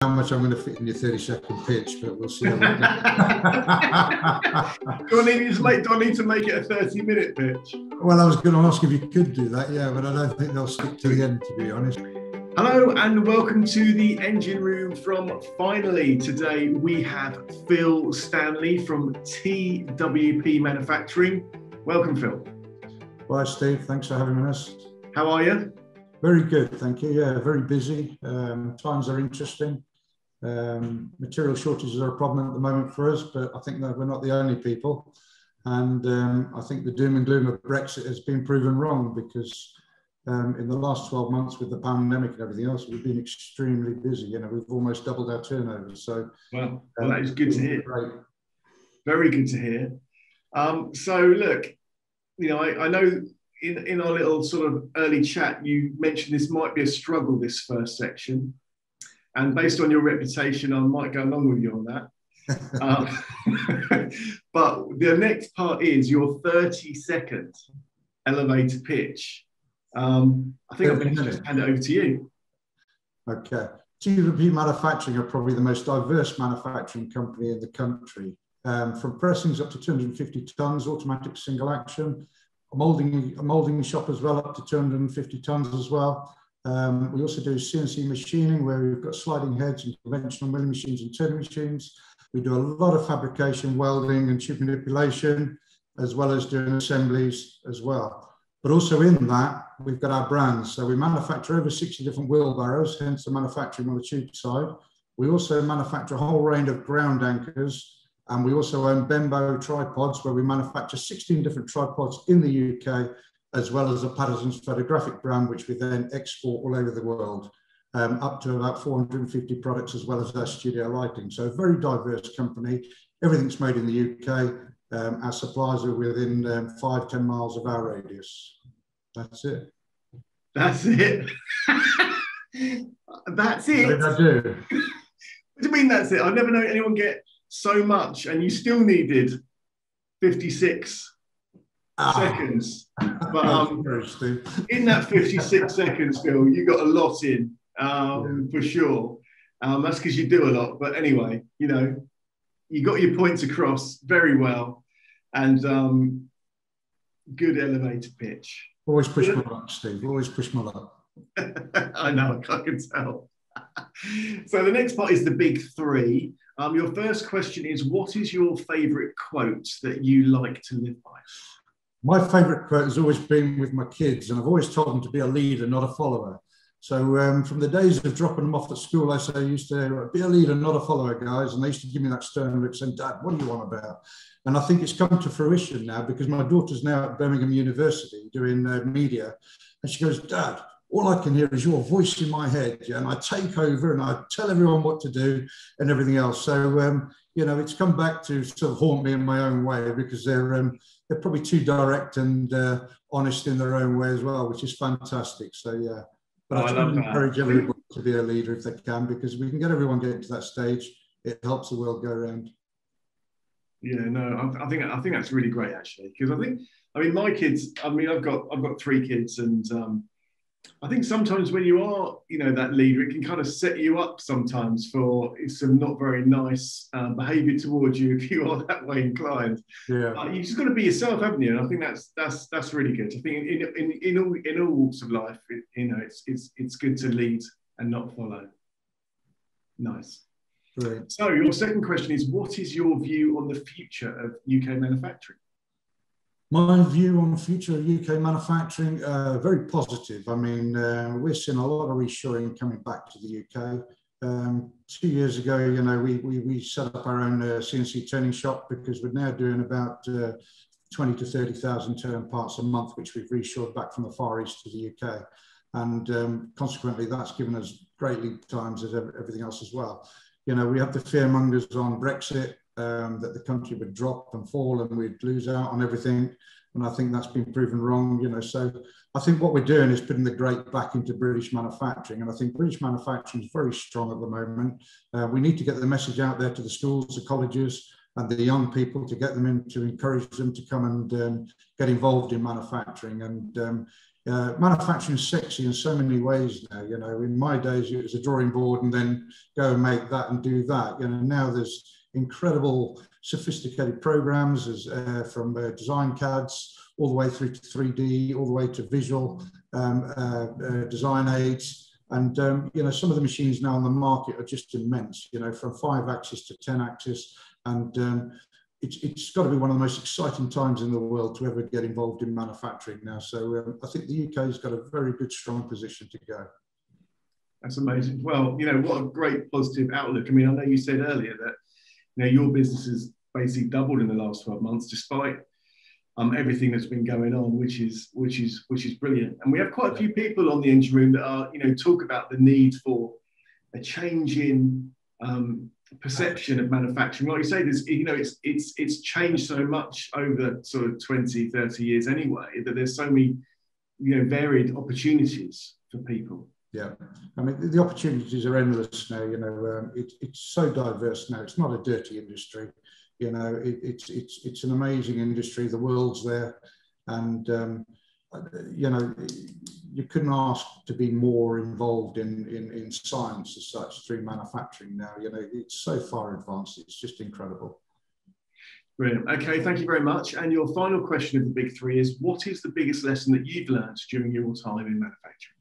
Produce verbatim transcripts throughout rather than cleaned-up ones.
how much I'm going to fit in your thirty second pitch, but we'll see how we do, I need to make, do I need to make it a thirty minute pitch? Well, I was going to ask if you could do that, yeah, but I don't think they'll stick to the end, to be honest. Hello and welcome to the engine room from Finally. Today we have Phil Stanley from T W P Manufacturing. Welcome, Phil. Bye, Steve. Thanks for having us. How are you? Very good, thank you. Yeah, very busy. Um, times are interesting. Um, material shortages are a problem at the moment for us, but I think that we're not the only people. And um, I think the doom and gloom of Brexit has been proven wrong, because um, in the last twelve months with the pandemic and everything else, we've been extremely busy. You know, we've almost doubled our turnover. So, well, well that is good to hear. Great. Very good to hear. Um, so, look, you know, I, I know. In, in our little sort of early chat, you mentioned this might be a struggle, this first section. And based on your reputation, I might go along with you on that. um, but the next part is your thirty second elevator pitch. Um, I think I'm going to just hand it over to you. Okay. T W P Manufacturing are probably the most diverse manufacturing company in the country. Um, from pressings up to two hundred fifty tons, automatic single action, a molding, a molding shop as well, up to two hundred fifty tons as well. Um, we also do C N C machining, where we've got sliding heads and conventional milling machines and turning machines. We do a lot of fabrication, welding and tube manipulation, as well as doing assemblies as well. But also in that, we've got our brands. So we manufacture over sixty different wheelbarrows, hence the manufacturing on the tube side. We also manufacture a whole range of ground anchors. And we also own Bembo tripods, where we manufacture sixteen different tripods in the U K, as well as a Patterson's photographic brand, which we then export all over the world, um, up to about four hundred fifty products, as well as our studio lighting. So a very diverse company. Everything's made in the U K. Um, our suppliers are within um, five, ten miles of our radius. That's it. That's it. That's it. What did I do? What do you mean that's it? I've never known anyone get so much, and you still needed fifty-six ah. seconds. But um, in that fifty-six seconds, Phil, you got a lot in, um, yeah. for sure. Um, that's because you do a lot. But anyway, you know, you got your points across very well, and um, good elevator pitch. Always push my luck, Steve. Always push my luck. I know, I can tell. So the next part is the big three. Um, your first question is, what is your favourite quote that you like to live by? My favourite quote has always been with my kids, and I've always told them to be a leader, not a follower. So um, from the days of dropping them off at school, I say, I used to be a leader, not a follower, guys. And they used to give me that stern look saying, Dad, what do you want about? And I think it's come to fruition now, because my daughter's now at Birmingham University doing uh, media. And she goes, Dad, all I can hear is your voice in my head, yeah? And I take over and I tell everyone what to do and everything else. So, um, you know, it's come back to sort of haunt me in my own way, because they're um, they're probably too direct and uh, honest in their own way as well, which is fantastic. So, yeah. But oh, I try to encourage everybody to be a leader if they can, because if we can get everyone getting to that stage, it helps the world go around. Yeah, no, I, I think I think that's really great, actually, because I think, I mean, my kids, I mean, I've got I've got three kids, and um, I think sometimes when you are, you know, that leader, it can kind of set you up sometimes for some not very nice uh, behaviour towards you if you are that way inclined. Yeah, uh, you just got to be yourself, haven't you? And I think that's that's that's really good. I think in in in all in all walks of life, it, you know, it's it's it's good to lead and not follow. Nice. Brilliant. So your second question is, what is your view on the future of U K manufacturing? My view on the future of U K manufacturing, uh, very positive. I mean, uh, we're seeing a lot of reshoring coming back to the U K. Um, two years ago, you know, we, we, we set up our own uh, C N C turning shop, because we're now doing about uh, twenty to thirty thousand turn parts a month, which we've reshored back from the Far East to the U K. And um, consequently, that's given us great lead times as everything else as well. You know, we have the fearmongers on Brexit, um, that the country would drop and fall and we'd lose out on everything. And I think that's been proven wrong, you know. So I think what we're doing is putting the great back into British manufacturing. And I think British manufacturing is very strong at the moment. Uh, we need to get the message out there to the schools, the colleges, and the young people, to get them in, to encourage them to come and um, get involved in manufacturing. And, um, Uh, manufacturing is sexy in so many ways now. You know, in my days, it was a drawing board and then go and make that and do that. You know, now there's incredible sophisticated programs as, uh, from uh, design C A Ds all the way through to three D, all the way to visual um, uh, uh, design aids. And, um, you know, some of the machines now on the market are just immense, you know, from five axis to ten axis. And um, it's, it's got to be one of the most exciting times in the world to ever get involved in manufacturing now. So um, I think the U K has got a very good, strong position to go. That's amazing. Well, you know, what a great positive outlook. I mean, I know you said earlier that, you know, your business has basically doubled in the last twelve months, despite um, everything that's been going on, which is which is which is brilliant. And we have quite a few people on the engine room that are, you know, talk about the need for a change in um, perception of manufacturing. Like you say, there's, you know, it's it's it's changed so much over sort of twenty, thirty years anyway, that there's so many, you know, varied opportunities for people. Yeah, I mean, the opportunities are endless now. You know, um, it, it's so diverse now. It's not a dirty industry. You know, it, it's it's it's an amazing industry. The world's there, and um, you know, you couldn't ask to be more involved in, in in science as such through manufacturing now. You know, it's so far advanced. It's just incredible. Brilliant. Okay, thank you very much. And your final question of the big three is: what is the biggest lesson that you've learned during your time in manufacturing?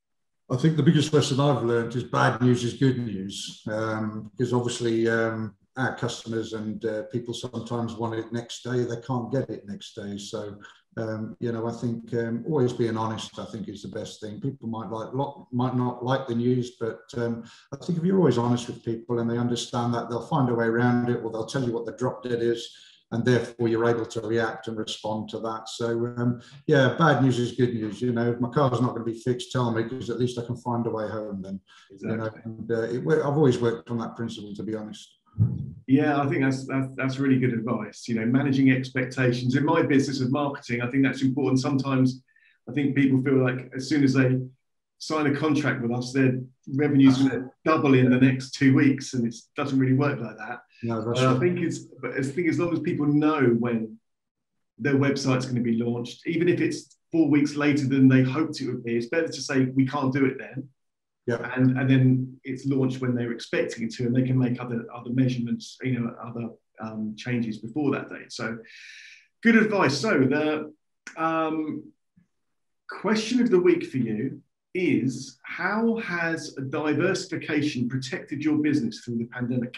I think the biggest lesson I've learned is bad news is good news, um, because obviously um, our customers and uh, people sometimes want it next day, they can't get it next day. So, um, you know, I think um, always being honest, I think, is the best thing. People might like, might not like the news, but um, I think if you're always honest with people and they understand that, they'll find a way around it, or they'll tell you what the drop dead is, and therefore you're able to react and respond to that. So um, yeah, bad news is good news. You know, if my car's not going to be fixed, tell me, because at least I can find a way home then. Exactly. You know, and, uh, it, I've always worked on that principle, to be honest. Yeah, I think that's, that's that's really good advice. You know, managing expectations. In my business of marketing, I think that's important. Sometimes I think people feel like as soon as they sign a contract with us, their revenue's going to double in the next two weeks, and it doesn't really work like that. No, that's uh, right. I think it's, but I think as long as people know when their website's going to be launched, even if it's four weeks later than they hoped it would be, it's better to say we can't do it then. Yeah. And and then it's launched when they're expecting it to, and they can make other other measurements, you know, other um, changes before that date. So, good advice. So the um, question of the week for you is: how has diversification protected your business through the pandemic?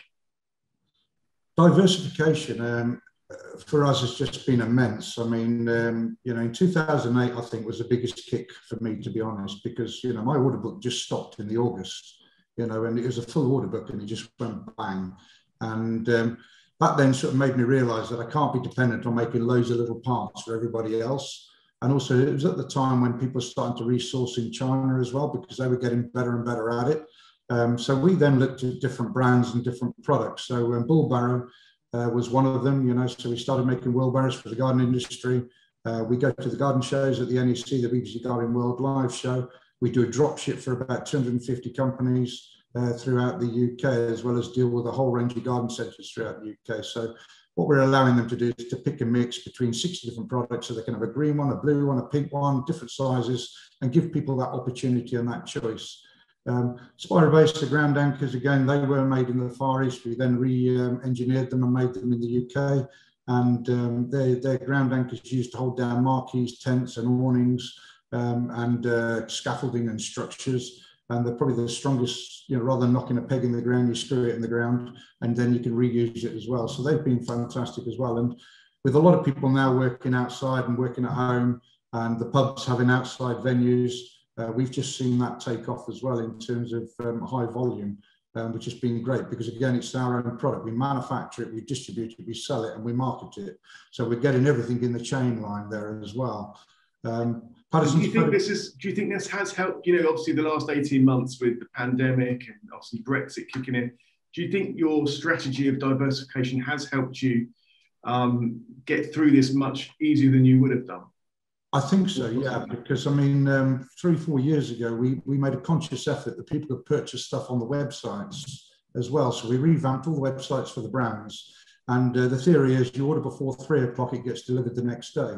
Diversification um, for us has just been immense. I mean, um, you know, in two thousand eight, I think was the biggest kick for me, to be honest, because, you know, my order book just stopped in the August, you know, and it was a full order book and it just went bang. And um, that then sort of made me realize that I can't be dependent on making loads of little parts for everybody else. And also it was at the time when people were starting to resource in China as well, because they were getting better and better at it. Um, so we then looked at different brands and different products. So um, Bullbarrow uh, was one of them, you know, so we started making wheelbarrows for the garden industry. Uh, we go to the garden shows at the N E C, the B B C Garden World Live show. We do a drop ship for about two hundred fifty companies uh, throughout the U K, as well as deal with a whole range of garden centres throughout the U K. So what we're allowing them to do is to pick and mix between sixty different products, so they can have a green one, a blue one, a pink one, different sizes, and give people that opportunity and that choice. Um, Spiro-Base, the ground anchors, again, they were made in the Far East. We then re-engineered them and made them in the U K. And um, they're, they're ground anchors used to hold down marquees, tents and awnings, um, and uh, scaffolding and structures. And they're probably the strongest, you know, rather than knocking a peg in the ground, you screw it in the ground and then you can reuse it as well. So they've been fantastic as well. And with a lot of people now working outside and working at home, and the pubs having outside venues, Uh, we've just seen that take off as well in terms of um, high volume, um, which has been great, because again, it's our own product. We manufacture it, we distribute it, we sell it, and we market it. So we're getting everything in the chain line there as well. Um, do you think this is? Do you think this has helped? You know, obviously the last eighteen months with the pandemic and obviously Brexit kicking in. Do you think your strategy of diversification has helped you um, get through this much easier than you would have done? I think so, yeah, because I mean, um, three, four years ago, we, we made a conscious effort that people could purchase stuff on the websites as well. So we revamped all the websites for the brands. And uh, the theory is you order before three o'clock, it gets delivered the next day.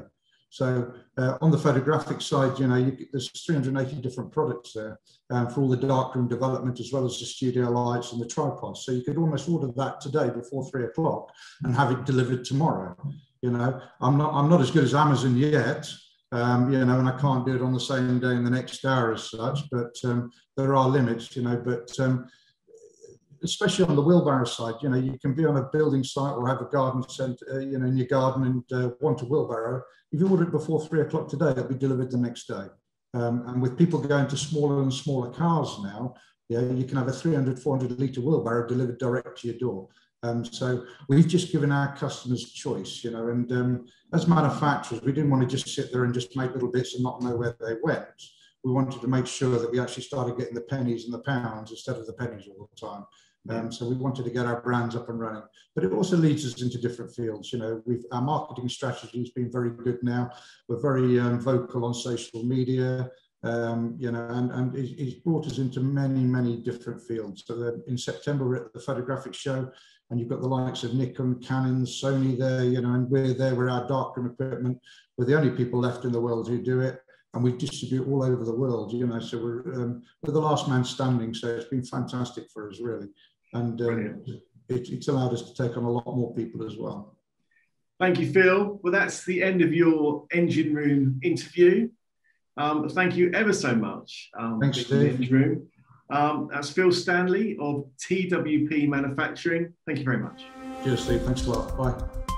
So uh, on the photographic side, you know, you, there's three hundred eighty different products there um, for all the darkroom development, as well as the studio lights and the tripods. So you could almost order that today before three o'clock and have it delivered tomorrow. You know, I'm not, I'm not as good as Amazon yet, um, you know, and I can't do it on the same day and the next hour as such, but um, there are limits, you know, but um, especially on the wheelbarrow side, you know, you can be on a building site or have a garden centre, uh, you know, in your garden and uh, want a wheelbarrow. If you order it before three o'clock today, it'll be delivered the next day. Um, and with people going to smaller and smaller cars now, yeah, you can have a three hundred, four hundred litre wheelbarrow delivered direct to your door. Um, so we've just given our customers choice, you know, and um, as manufacturers, we didn't want to just sit there and just make little bits and not know where they went. We wanted to make sure that we actually started getting the pennies and the pounds instead of the pennies all the time. Um, so we wanted to get our brands up and running, but it also leads us into different fields. You know, we've, our marketing strategy has been very good now. We're very um, vocal on social media, um, you know, and, and it's brought us into many, many different fields. So in September, we're at the photographic show, and you've got the likes of Nikon, Canon, Sony there, you know, and we're there with our darkroom equipment. We're the only people left in the world who do it. And we distribute all over the world, you know, so we're, um, we're the last man standing. So it's been fantastic for us, really. And um, it, it's allowed us to take on a lot more people as well. Thank you, Phil. Well, that's the end of your Engine Room interview. Um, thank you ever so much. Um, Thanks, Steve. Engine Room. Um, that's Phil Stanley of T W P Manufacturing. Thank you very much. Cheers, Steve. Thanks a lot. Bye.